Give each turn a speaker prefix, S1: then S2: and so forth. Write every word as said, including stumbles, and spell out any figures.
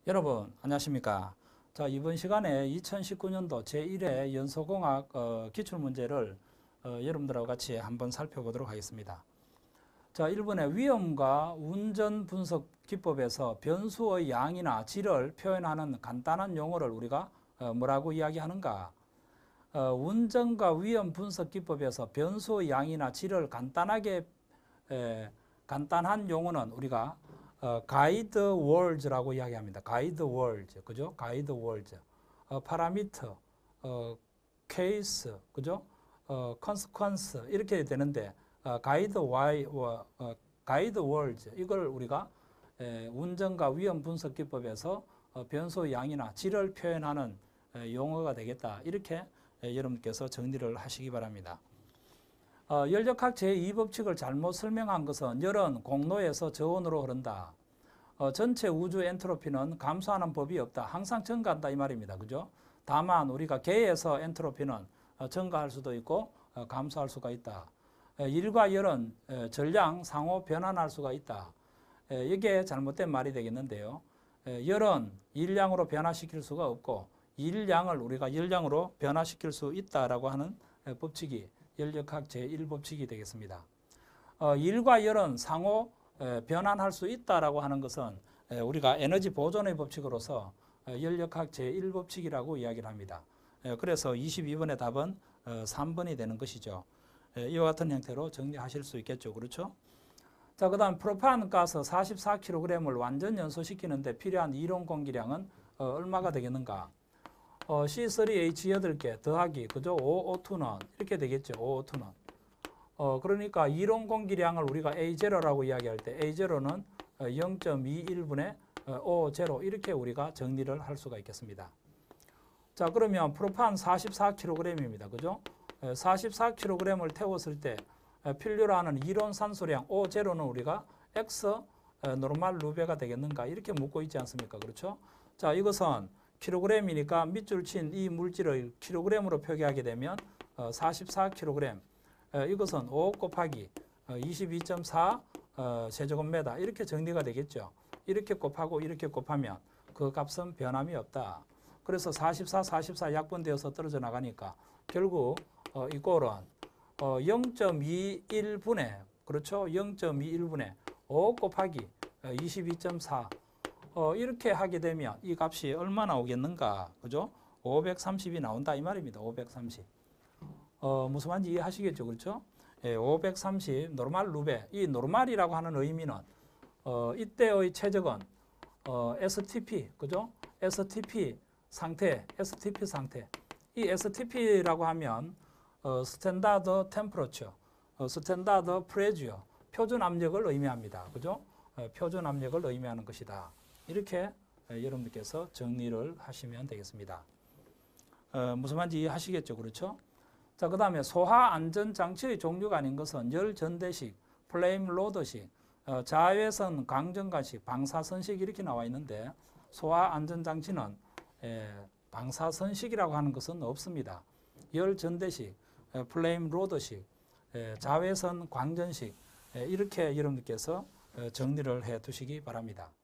S1: 여러분 안녕하십니까? 자, 이번 시간에 이천십구 년도 제일 회 연소공학 어, 기출문제를 어, 여러분들하고 같이 한번 살펴보도록 하겠습니다. 자, 일 번에 위험과 운전 분석 기법에서 변수의 양이나 질을 표현하는 간단한 용어를 우리가 어, 뭐라고 이야기하는가? 어, 운전과 위험 분석 기법에서 변수의 양이나 질을 간단하게 에, 간단한 용어는 우리가 어, 가이드 월즈라고 이야기합니다. 가이드 월즈, 그죠? 가이드 월즈, 어, 파라미터, 어, 케이스, 그죠? 어, 컨스퀀스 이렇게 되는데 어, 가이드 와이, 어, 어, 가이드 월즈 이걸 우리가 에, 운전과 위험 분석 기법에서 어, 변수의 양이나 질을 표현하는 에, 용어가 되겠다. 이렇게 에, 여러분께서 정리를 하시기 바랍니다. 어, 열역학 제이 법칙을 잘못 설명한 것은 열은 공로에서 저온으로 흐른다. 어, 전체 우주 엔트로피는 감소하는 법이 없다. 항상 증가한다 이 말입니다. 그죠? 다만 우리가 개에서 엔트로피는 어, 증가할 수도 있고 어, 감소할 수가 있다. 에, 일과 열은 에, 전량 상호 변환할 수가 있다. 에, 이게 잘못된 말이 되겠는데요. 에, 열은 일량으로 변화시킬 수가 없고 일량을 우리가 열량으로 변화시킬 수 있다라고 하는 에, 법칙이 열역학 제일 법칙이 되겠습니다. 어, 일과 열은 상호 에, 변환할 수 있다라고 하는 것은 에, 우리가 에너지 보존의 법칙으로서 에, 열역학 제일 법칙이라고 이야기를 합니다. 에, 그래서 이십이 번의 답은 어, 삼 번이 되는 것이죠. 에, 이와 같은 형태로 정리하실 수 있겠죠. 그렇죠? 자, 그 다음 프로판 가스 사십사 킬로그램을 완전 연소시키는데 필요한 이론 공기량은 어, 얼마가 되겠는가? 어, 씨 쓰리 에이치 여덟 개 더하기 그죠? 오 오 투는 이렇게 되겠죠. 오 오 투는. 어, 그러니까 이론 공기량을 우리가 에이 제로라고 이야기할 때 에이 제로는 영 점 이일 분의 오 제로 이렇게 우리가 정리를 할 수가 있겠습니다. 자, 그러면 프로판 사십사 킬로그램입니다. 그죠? 사십사 킬로그램을 태웠을 때 필요로 하는 이론 산소량 오 제로는 우리가 X 노르말 루베가 되겠는가 이렇게 묻고 있지 않습니까? 그렇죠? 자, 이것은 킬로그램이니까 밑줄 친 이 물질을 킬로그램으로 표기하게 되면 사십사 킬로그램 이것은 오 곱하기 이십이 점 사 세제곱미터 이렇게 정리가 되겠죠. 이렇게 곱하고 이렇게 곱하면 그 값은 변함이 없다. 그래서 사십사, 사십사 약분되어서 떨어져 나가니까 결국 이 꼴은 영 점 이일 분의 그렇죠. 영 점 이일 분의 오 곱하기 이십이 점 사 어, 이렇게 하게 되면 이 값이 얼마 나오겠는가? 그죠? 오백삼십이 나온다 이 말입니다. 오백삼십. 어, 무슨 말인지 이해하시겠죠? 그렇죠? 예, 오백삼십 노르말 루베. 이 노르말이라고 하는 의미는 어, 이때의 최적은 어, 에스티피, 그죠? 에스티피 상태, 에스티피 상태. 이 에스티피라고 하면 어, 스탠다드 템퍼러처, 어, 스탠다드 프레지어, 표준 압력을 의미합니다. 그죠? 어, 표준 압력을 의미하는 것이다. 이렇게 여러분들께서 정리를 하시면 되겠습니다. 어, 무슨 말인지 이해하시겠죠? 그렇죠? 자, 그 다음에 소하 안전장치의 종류가 아닌 것은 열전대식, 플레임 로더식, 어, 자외선 강정가식, 방사선식 이렇게 나와 있는데 소하 안전장치는 에, 방사선식이라고 하는 것은 없습니다. 열전대식, 에, 플레임 로더식, 에, 자외선 광전식 에, 이렇게 여러분들께서 에, 정리를 해 두시기 바랍니다.